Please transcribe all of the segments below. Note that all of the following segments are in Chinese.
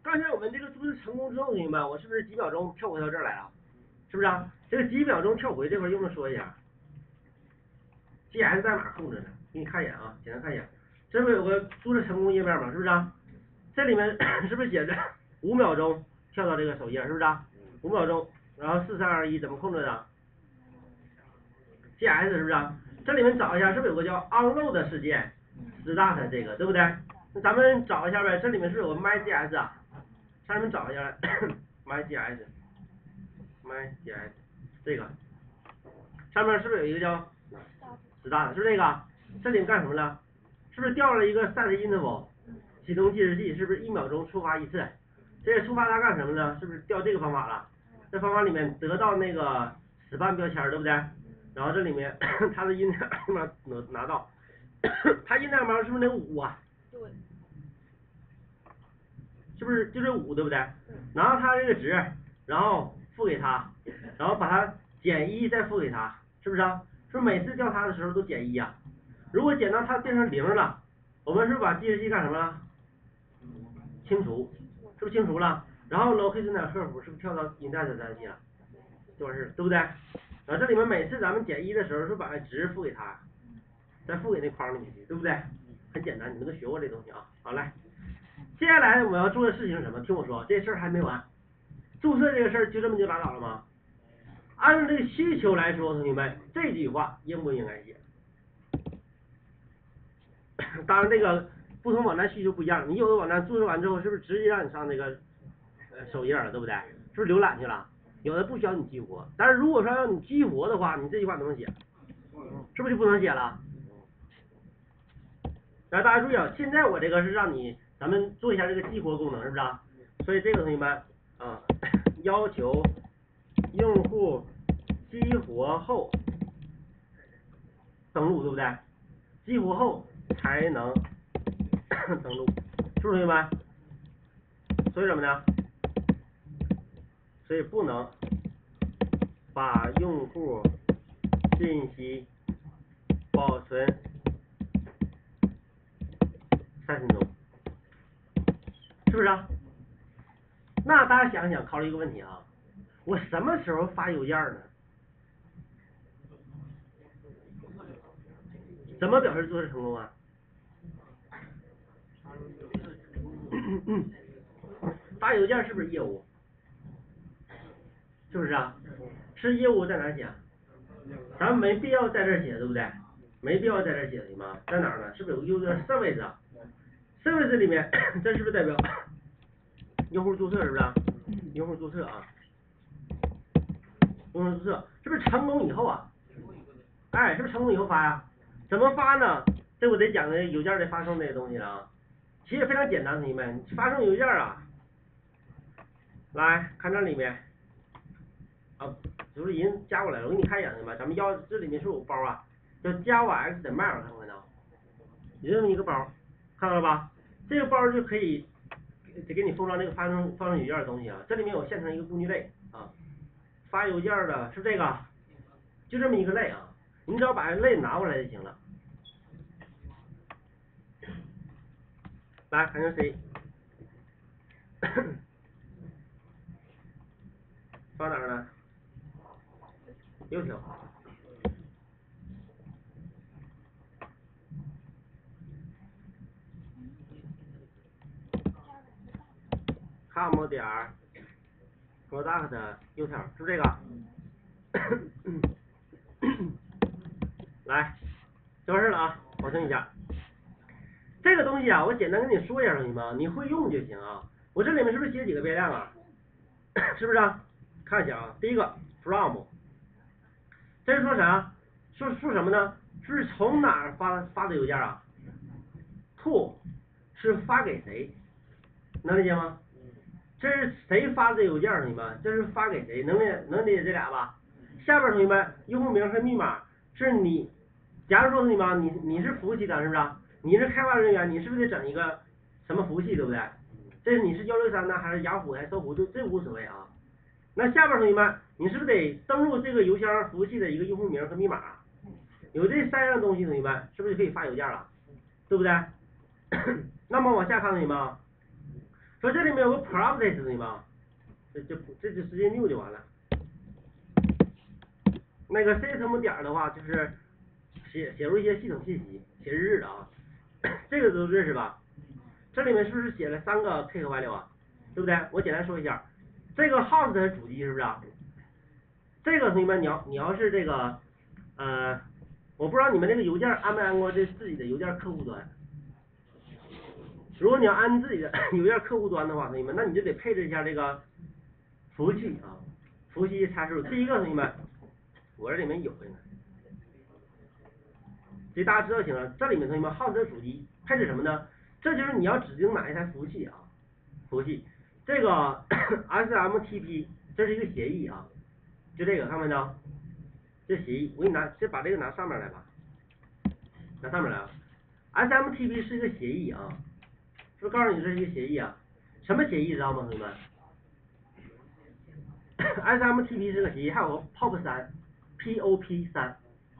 刚才我们这个注册成功之后，同学们，我是不是几秒钟跳回到这儿来了？是不是啊？这个几秒钟跳回这块用不用说一下 ？GS 代码控制的，给你看一眼啊，简单看一眼。这不是有个注册成功页面吗？是不是啊？这里面是不是写着5秒钟跳到这个首页？是不是啊？5秒钟，然后4、3、2、1怎么控制的 ？GS 是不是啊？这里面找一下，是不是有个叫 onload 事件 start 这个，对不对？那咱们找一下呗，这里面是有个 MyGS 啊，上面找一下MyGS 这个上面是不是有一个叫 start 是不是这个？这里面干什么了？是不是调了一个 set interval 启动计时器？是不是1秒钟触发一次？这个触发它干什么呢？是不是调这个方法了？这方法里面得到那个span标签，对不对？然后这里面它的 int 拿到，它 int 码是不是那个5啊？ 对。 是不是就这5对不对？然后它这个值，然后付给它，然后把它减1再付给它，是不是啊？是不是每次调它的时候都减1呀？如果减到它变成0了，我们是不是把计时器干什么了？清除，是不是清除了？然后 location 点客服是不是跳到 index 载体了？就完事，对不对？然后这里面每次咱们减1的时候，是把值付给它，再付给那框里面去，对不对？很简单，你们都学过这东西啊。好，来，接下来我要做的事情是什么？听我说，这事儿还没完。注册这个事儿就这么就拉倒了吗？按照这个需求来说，同学们，这句话应不应该写？当然，这个不同网站需求不一样，你有的网站注册完之后，是不是直接让你上那个首页了，对不对？是不是浏览去了？有的不需要你激活，但是如果说要你激活的话，你这句话怎么写？是不是就不能写了？来，大家注意啊，现在我这个是让你咱们做一下这个激活功能，是不是啊？所以这个同学们啊，要求用户激活后登录，对不对？激活后才能登录，是不是同学们？所以什么呢？所以不能把用户信息保存3分钟，是不是啊？那大家想想，考虑一个问题啊，我什么时候发邮件呢？怎么表示注册成功啊？发邮件是不是业务？是不是啊？是业务在哪写？咱们没必要在这儿写，对不对？没必要在这儿写的吗？在哪儿呢？是不是有个 user service 啊 ？service 里面，这是不是代表用户注册？是不是啊？用户注册啊？用户注册是不是成功以后啊？哎，是不是成功以后发呀？怎么发呢？这我得讲的邮件的发送这些东西了啊。其实非常简单，同学们，发送邮件啊，来看这里面啊，主持人加过来了，我给你看一眼，同学们，咱们这里面是有包啊，叫 Java X 的 mail， 看没看到？有这么一个包，看到了吧？这个包就可以得给你封装这个发送邮件的东西啊，这里面有现成一个工具类啊，发邮件的是这个，就这么一个类啊，你只要把类拿过来就行了。来，看成谁？放哪儿呢？右条。com 点 product 右条，是不是这个？来，就完事了啊，保存一下。这个东西啊，我简单跟你说一下，同学们，你会用就行啊。我这里面是不是写几个变量啊？是不是啊？看一下啊，第一个 from， 这是说啥？说什么呢？是从哪儿发的邮件啊 ？to 是发给谁？能理解吗？这是谁发的邮件，同学们？这是发给谁？能理解这俩吧？下边同学们，用户名和密码是你，假如说同学们，你是服务器的，是不是？你是开发人员，你是不是得整一个什么服务器，对不对？这是你是163呢，还是雅虎还是搜狐，这无所谓啊。那下边同学们，你是不是得登录这个邮箱服务器的一个用户名和密码？有这3样东西，同学们，是不是就可以发邮件了？对不对？那么往下看，同学们啊， 说这里面有个 properties 同学们，这就直接 new 就完了。那个 system 点的话就是写入一些系统信息，写日的啊，这个都认识吧？这里面是不是写了3个 K 和 value 啊？对不对？我简单说一下，这个 host 是主机是不是啊？这个同学们你要是这个我不知道你们这个邮件安没安过这自己的邮件客户端。如果你要安自己的邮件客户端的话，同学们，那你就得配置一下这个服务器啊，服务器参数。第一个同学们，我这里面有的呢，这大家知道行了。这里面同学们 host 主机配置什么呢？这就是你要指定哪一台服务器啊，服务器。这个SMTP 这是一个协议啊，就这个看没到？这协议，我给你把这个拿上面来吧，拿上面来啊。SMTP 是一个协议啊，是不是告诉你这是一个协议啊？什么协议知道吗，同学们？SMTP 是个协议，还有个 POP3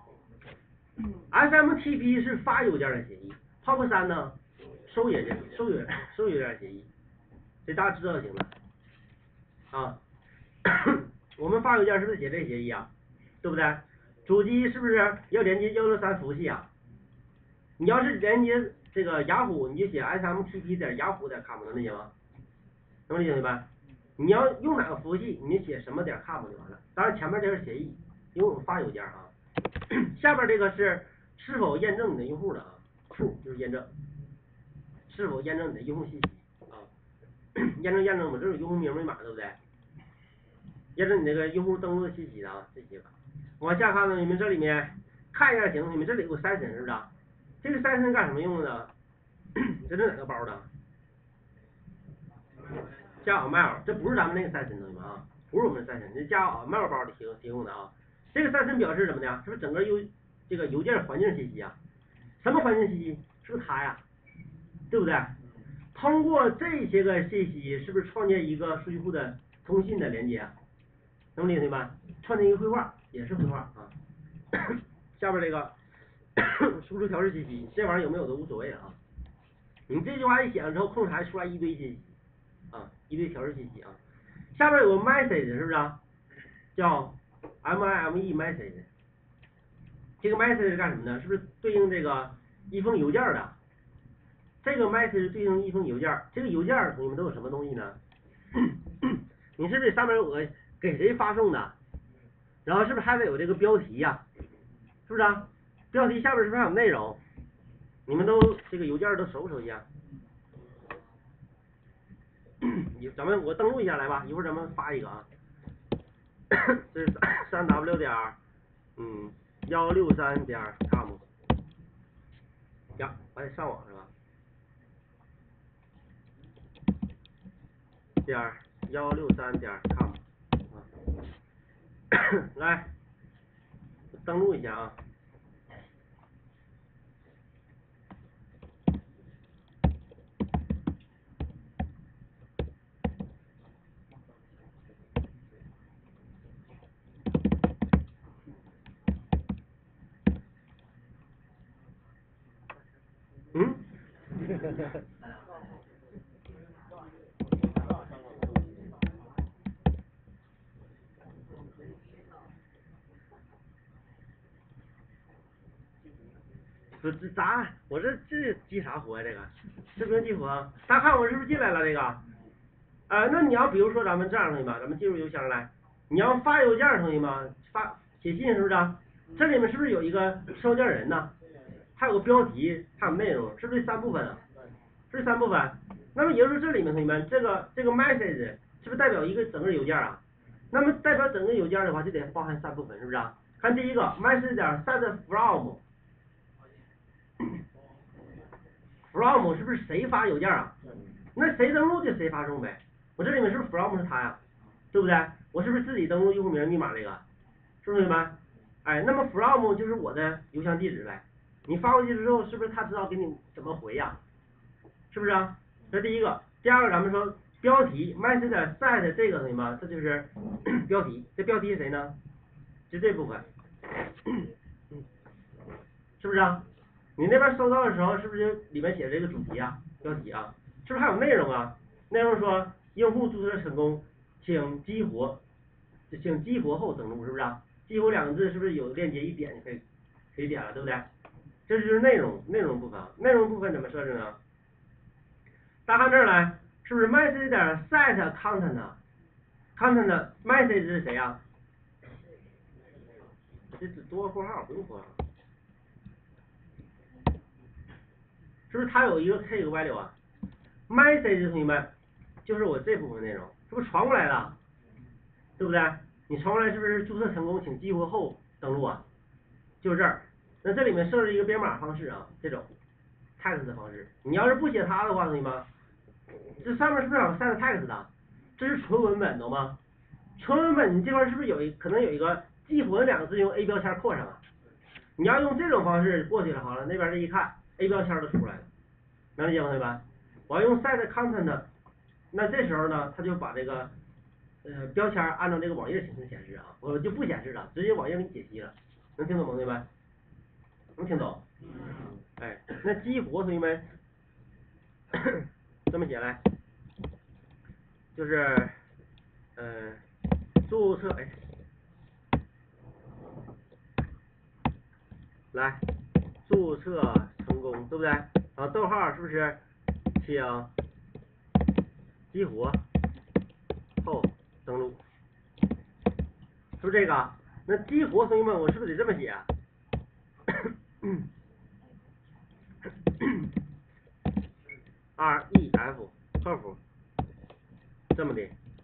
SMTP 是发邮件的协议 ，POP3 呢收邮件协议，这大家知道就行了啊。我们发邮件是不是写这协议啊？对不对？主机是不是要连接163服务器啊？你要是连接这个雅虎，你就写 SMTP 点雅虎点 com 能理解吗？能理解吧？你要用哪个服务器，你就写什么点 com 就完了。当然前面这是协议，因为我们发邮件啊。下边这个是否验证你的用户的啊 ？True 就是验证，是否验证你的用户信息啊？验证嘛，这是用户名密码对不对？验证你那个用户登录的信息的啊，这些个。往下看呢，你们这里面看一下行，你们这里有个session是不是？这个session干什么用的呢？这是哪个包的？加好 mail， 这不是咱们那个 session 同学们啊，不是我们的 session， 这加好 mail 包里提供的啊。这个 session 表示什么呢？是不是整个这个邮件环境信息啊？什么环境信息？是不是它呀？对不对？通过这些个信息，是不是创建一个数据库的通信的连接？能理解吗？创建一个绘画，也是绘画啊。下边这个输出调试信息，这玩意儿有没有都无所谓了啊。你这句话一写了之后，控制台出来一堆信息啊，一堆调试信息啊。下边有个 message 是不是啊？叫 MIME message。这个 message 是干什么呢？是不是对应这个一封邮件的？这个 message 对应一封邮件，这个邮件同学们都有什么东西呢？你是不是上面有个给谁发送的？然后是不是还得有这个标题呀？是不是啊？标题下边是不是还有内容？你们都这个邮件都熟不熟悉啊？我登录一下来吧，一会儿咱们发一个啊。这是3W 点163点 com 呀，我得上网是吧？点163点 com 啊，来登录一下啊。这咋？我这激啥活呀？这不用激活。大家看我是不是进来了？这个，那你要比如说咱们这样同学们，咱们进入邮箱来，你要发邮件同学们，写信是不是？这里面是不是有一个收件人呢？还有个标题，还有内容，是不是3部分啊？是3部分。那么也就是说这里面同学们，这个 message 是不是代表一个整个邮件啊？那么代表整个邮件的话，就得包含3部分，是不是？看第一个 message 点 send from 是不是谁发邮件啊？那谁登录就谁发送呗。我这里面是不是 from 是他呀？对不对？我是不是自己登录用户名密码这个？是不是同学们？哎，那么 from 就是我的邮箱地址呗。你发过去之后，是不是他知道给你怎么回呀？是不是啊？这第一个。第二个，咱们说标题 message 点 set 这个同学们，这就是标题。这标题是谁呢？就这部分，是不是啊？你那边收到的时候，是不是就里面写这个主题啊、标题啊？是不是还有内容啊？ 内容说用户注册成功，请激活后登录，是不是啊？激活两个字是不是有链接一点就可以点了，对不对？这就是内容部分，内容部分怎么设置呢？大家看这儿来，是不是 message 点 set content message 是谁呀？这只多个括号，不用括号，是不是它有一个 k 个 value 啊 ？message 同学们就是我这部分内容，是不是传过来的？对不对？你传过来是不是注册成功，请激活后登录啊？就是这儿。那这里面设置一个编码方式啊，这种 text 的方式。你要是不写它的话，同学们，这上面是不是有 set text 的？这是纯文本，懂吗？纯文本你这块是不是可能有一个激活两个字用 A 标签括上啊？你要用这种方式过去了，好了，那边这一看 A 标签都出来了，能理解吗，同学们？我要用 set content， 那这时候呢，它就把这个标签按照这个网页形式显示啊，我就不显示了，直接网页给你解析了，能听懂吗，同学们？能听懂？哎，那激活同学们这么写来，就是注册来注册成功，对不对？然后逗号是不是请激活后登录，是不是这个？那激活同学们，我是不是得这么写？REF 客服这么的，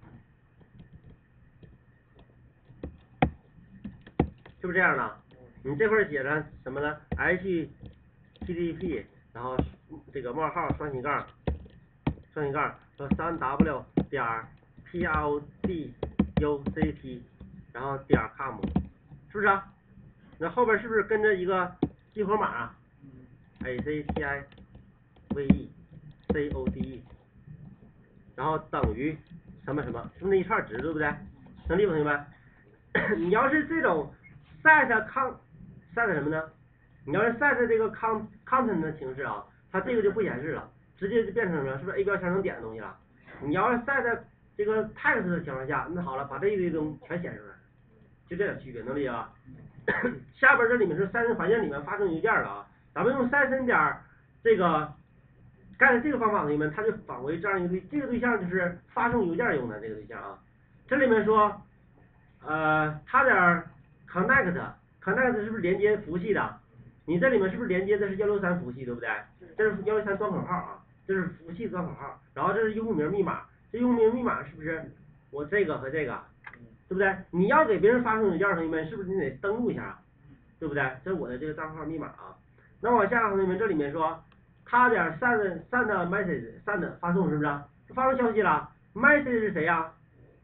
是不是这样的？你这块写着什么呢 ？HTTP， 然后这个冒号双斜杠和3W 点 PLDUCT， 然后点 com， 是不是啊？那后边是不是跟着一个激活码啊？ACTIVECODE， 然后等于什么什么，是不是那一串值，对不对？能理解同学们？你要是这种 set 什么呢？你要是 set 这个 content 的形式啊，它这个就不显示了，直接就变成什么？是不是 A 标签能点的东西了？你要是 set 这个 text 的情况下，那好了，把这一堆东西全显示出来，就这点区别，能理解吧？下边这里面是三生环境里面发送邮件了啊，咱们用三生点这个干这个方法，同学们，它就返回这样一个这个对象就是发送邮件用的这个对象啊。这里面说它点 connect 是不是连接服务器的？你这里面是不是连接的是163服务器，对不对？这是163端口号啊，这是服务器端口号，然后这是用户名密码，这用户名密码是不是我这个和这个，对不对？你要给别人发送邮件，同学们是不是你得登录一下，对不对？这是我的这个账号密码啊。那往下，同学们这里面说，他点 send message send 发送，是不是？发送消息了 ，message 是谁呀？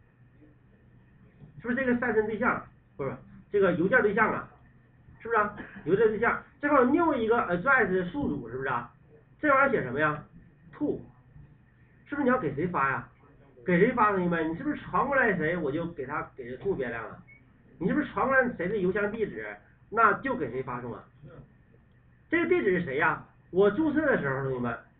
是不是这个send对象？不是这个邮件对象啊？是不是啊？邮件对象这块 new 一个 address 宿主，是不是啊？这玩意儿写什么呀 ？to， 是不是你要给谁发呀？给谁发，同学们？你是不是传过来谁，我就给这 to 变量了？你是不是传过来谁的邮箱地址，那就给谁发送啊？这个地址是谁呀？我注册的时候，同学们，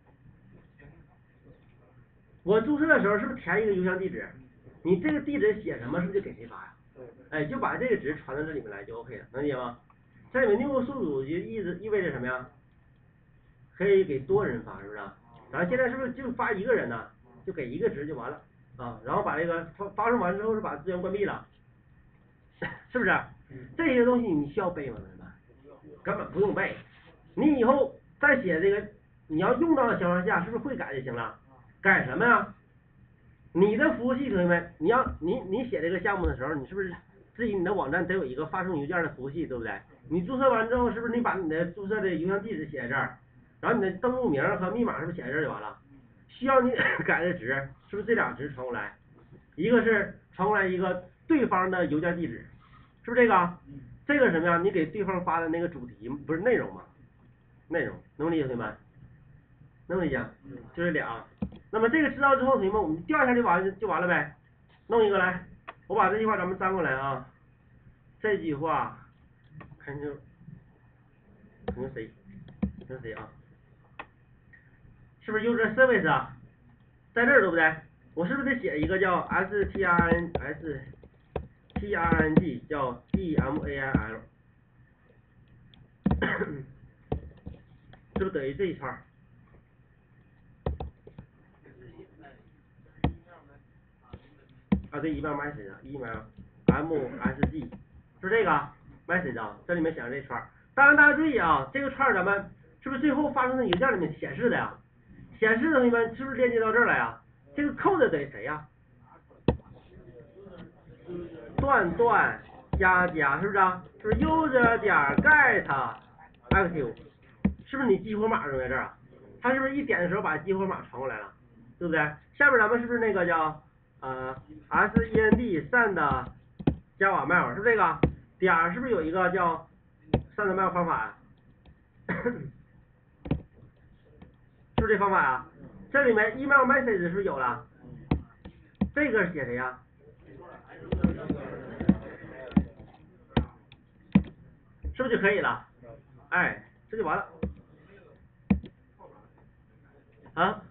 我注册的时候是不是填一个邮箱地址？你这个地址写什么，是不是就给谁发呀？哎，就把这个值传到这里面来就 OK 了，能理解吗？这里面new宿主就意味着什么呀？可以给多人发，是不是？咱现在是不是就发一个人呢？就给一个值就完了啊，然后把这个发送完之后是把资源关闭了，是不是？这些东西你需要背吗，同学们？根本不用背，你以后再写这个，你要用到的情况下，是不是会改就行了？改什么呀？你的服务器，同学们，你写这个项目的时候，你是不是自己你的网站得有一个发送邮件的服务器，对不对？你注册完之后，是不是你把你的注册的邮箱地址写在这儿，然后你的登录名和密码是不是写在这儿就完了？需要你改的值，是不是这俩值传过来？一个是传过来一个对方的邮件地址，是不是这个？这个什么呀？你给对方发的那个主题不是内容吗？内容能理解同学们？能理解？就是俩。那么这个知道之后，同学们，我们调一下就完了呗。弄一个来，我把这句话咱们粘过来啊。这句话肯定谁啊？是不是 user service 啊？ 在这儿对不对？我是不是得写一个叫 strng 叫 dmail， 是不是等于这一串？啊，对 ，email message msg 是这个 message 啊，这里面显示这串。当然大家注意啊，这个串咱们是不是最后发送的邮件里面显示的呀？显示的同学们是不是链接到这儿来呀？这个 code 等于谁呀？段加是不是啊？就是 user 点 get active， 是不是你激活码扔在这儿啊？它是不是一点的时候把激活码传过来了，对不对？下面咱们是不是那个叫send send java mail 是不是这个点儿？是不是有一个叫 send mail 方法呀？是不是这方法啊？这里面 email message 是不是有了？这个是写谁呀？是不是就可以了？哎，这就完了。啊？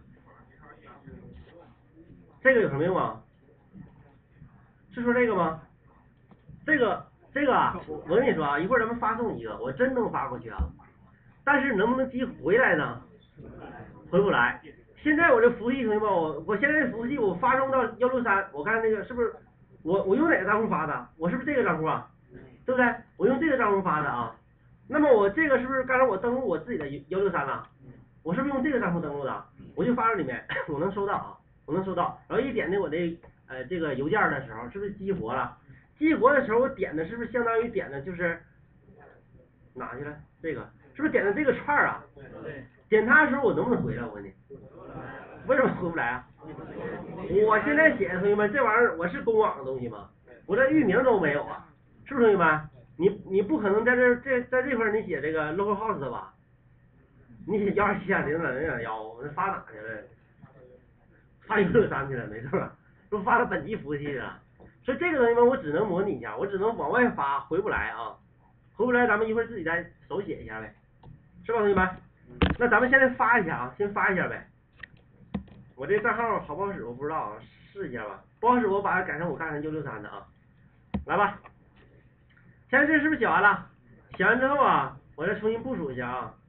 这个有什么用啊？是说这个吗？这个啊，我跟你说啊，一会儿咱们发送一个，我真能发过去啊，但是能不能寄回来呢？回不来。现在我这服务器同学们，我现在这服务器我发送到163，我看那个是不是我用哪个账户发的？我是不是这个账户啊？对不对？我用这个账户发的啊。那么我这个是不是刚才我登录我自己的163了？我是不是用这个账户登录的？我就发到里面，我能收到啊，我能收到。然后一点那我这这个邮件的时候，是不是激活了？激活的时候我点的是不是相当于点的就是哪去了？这个是不是点的这个串啊？点它的时候我能不能回来？我问你，为什么回不来啊？我现在写的同学们，这玩意儿我是公网的东西吗？我这域名都没有啊，是不是同学们？你不可能在这块你写这个 localhost 的吧？你写127.0.0.1，我这发哪去了？发163去了，没错，都发到本地服务器了。所以这个同学们我只能模拟一下，我只能往外发，回不来啊，回不来咱们一会儿自己再手写一下呗，是吧同学们？那咱们现在发一下啊，先发一下呗。我这账号好不好使我不知道啊，试一下吧。不好使我把它改成我刚才163的啊。来吧，现在这是不是写完了？写完之后啊，我再重新部署一下啊。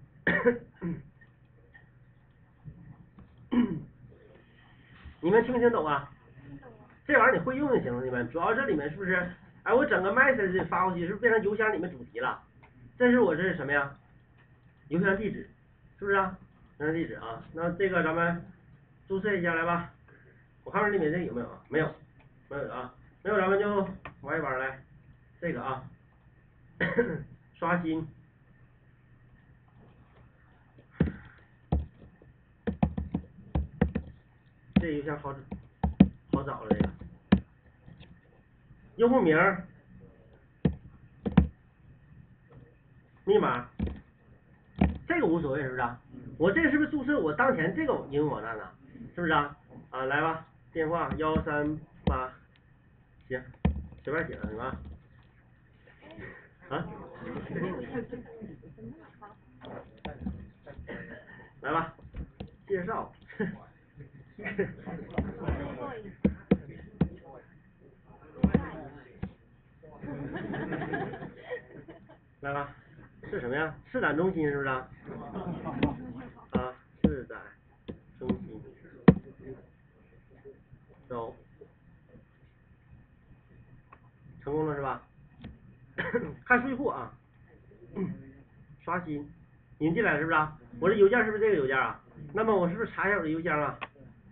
你们听不听懂啊？这玩意儿你会用就行，你们主要这里面是不是？哎，我整个 message 发过去是不是变成邮箱里面主题了？这是我这是什么呀？邮箱地址，是不是啊？邮箱地址啊，那这个咱们注册一下来吧。我看看里面这个有没有啊？没有，没有啊，没有咱们就玩一玩来，这个啊，刷新。这邮箱好找了这个。用户名、密码，这个无所谓是不是啊？我这个是不是注册我当前这个应用网站呢？是不是啊？啊，来吧，电话138，行，随便写了是吧？啊？来吧，介绍。来吧，是什么呀？市展中心是不是啊？啊，市展中心，走，成功了是吧？看数据库啊，刷新，您进来了是不是啊？我这邮件是不是这个邮件啊？那么我是不是查一下我的邮箱啊？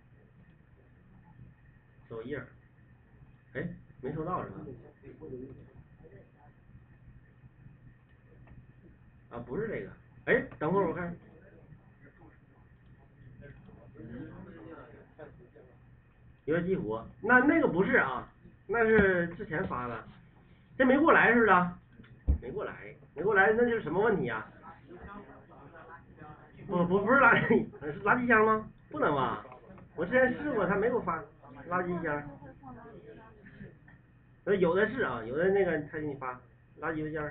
首页，哎，没收到是吧？啊，不是这个，哎，等会儿我看，邮件激活，那个不是啊，那是之前发的，这没过来是不是啊？没过来，那就是什么问题啊？不是垃圾，是垃圾箱吗？不能吧？我之前试过，他没给我发垃圾箱。有的是啊，有的那个他给你发垃圾邮件。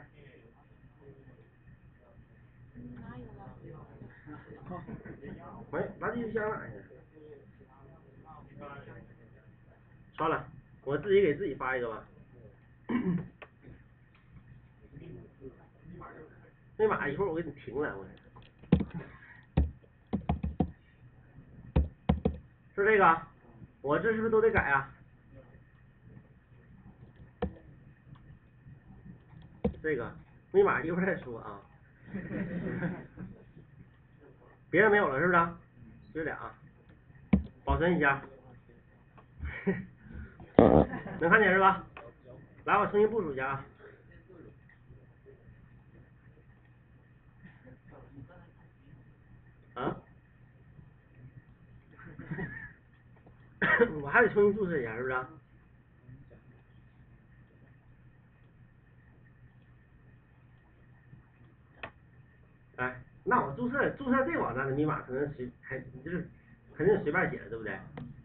没垃圾邮箱哪去？ 算了，我自己给自己发一个吧。密码一会儿我给你停了，我。是这个，我这是不是都得改啊？这个密码一会儿再说啊。别的没有了是不是？就这俩，保存一下。能看见是吧？来，我重新部署一下啊。啊？我还得重新注册一下，是不是？哎，那我注册这个网站的密码可能就是肯定随便写的，对不对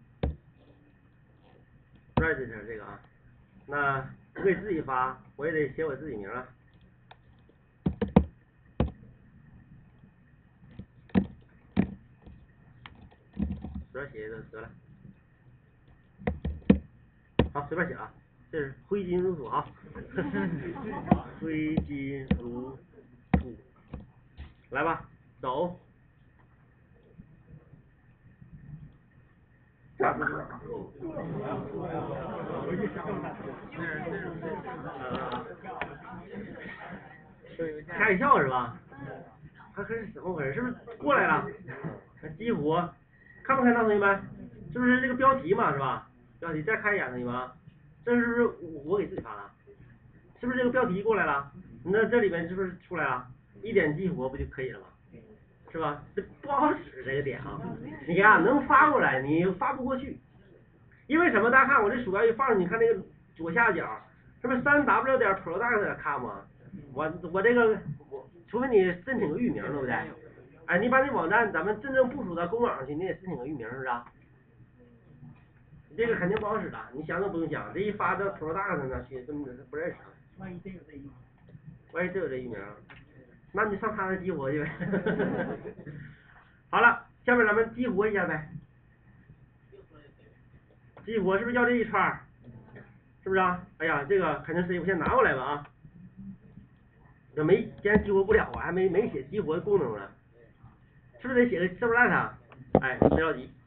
？register 这个啊，那我给自己发，我也得写我自己名啊。随便写一个得了。好，随便写啊，这是挥金如土啊。挥金如土，来吧，走。吓一跳是吧？还是怎么回事？是不是过来了？激活，看没看到同学们？是不是这个标题嘛是吧？标题再看一眼同学们啊，这是不是我给自己发的？是不是这个标题过来了？那这里面是不是出来了？一点激活不就可以了吗？是吧？这不好使这个点啊！你看能发过来，你发不过去，因为什么？大家看我这鼠标一放，你看那个左下角，是不是3w 点 product.com 啊？我这个除非你申请个域名，对不对？哎，你把那网站咱们真正部署到公网上去，你得申请个域名，是不是？这个肯定不好使的，你想都不用想，这一发到 product 上去，根本不认识。万一真有这域名，那你上他那激活去呗。好了，下面咱们激活一下呗。激活是不是要这一串？是不是啊？哎呀，这个肯定是我先拿过来吧啊。既然激活不了啊，还没写激活的功能呢，是不是得写个 servlet 啊？哎，别着急。